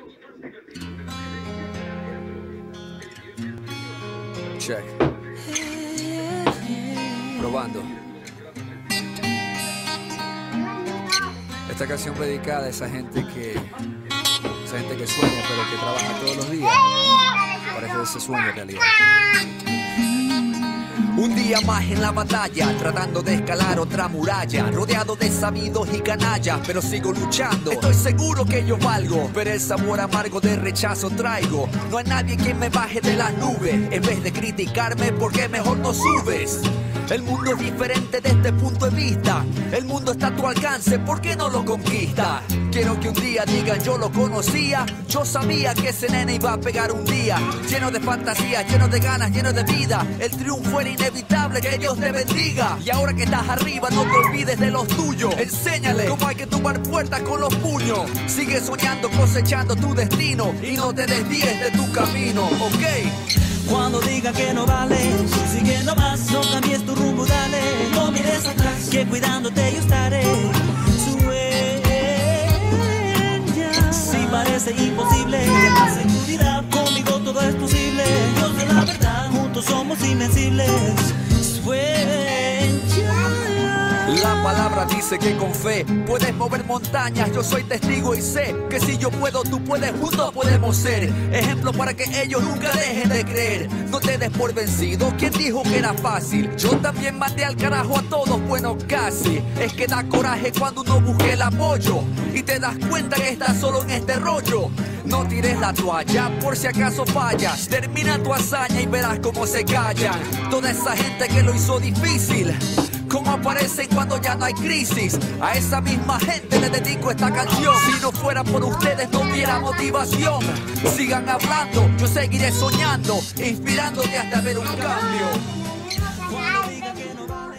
Check. Probando. Esta canción dedicada a esa gente que sueña pero que trabaja todos los días para que ese sueño realidad. Un día más en la batalla, tratando de escalar otra muralla, rodeado de sabidos y canallas, pero sigo luchando. Estoy seguro que yo valgo, pero el sabor amargo de rechazo traigo. No hay nadie que me baje de las nubes. En vez de criticarme, ¿por qué mejor no subes? El mundo es diferente desde este punto de vista. El mundo está a tu alcance, ¿por qué no lo conquista? Quiero que un día digan yo lo conocía. Yo sabía que ese nene iba a pegar un día. Lleno de fantasías, lleno de ganas, lleno de vida. El triunfo era inevitable, que Dios te bendiga. Y ahora que estás arriba no te olvides de los tuyos. Enséñale cómo hay que tumbar puertas con los puños. Sigue soñando, cosechando tu destino y no te desvíes de tu camino, ¿ok? Cuando digan que no vale, sigue nomás, no cambies tu rumbo, dale. No mires atrás, que cuidándote yo estaré. Sueña, si parece imposible, la seguridad, conmigo todo es posible. Dios de la verdad, juntos somos invencibles. Sueña. La palabra dice que con fe puedes mover montañas. Yo soy testigo y sé que si yo puedo, tú puedes, juntos podemos ser ejemplo para que ellos nunca dejen de creer. No te des por vencido, ¿quién dijo que era fácil? Yo también maté al carajo a todos, bueno casi. Es que da coraje cuando uno busca el apoyo y te das cuenta que estás solo en este rollo. No tires la toalla por si acaso fallas. Termina tu hazaña y verás cómo se callan toda esa gente que lo hizo difícil. Cómo aparecen cuando ya no hay crisis. A esa misma gente le dedico esta canción. Si no fuera por ustedes no hubiera motivación. Sigan hablando, yo seguiré soñando, inspirándote hasta ver un cambio. Cuando digan que no vale.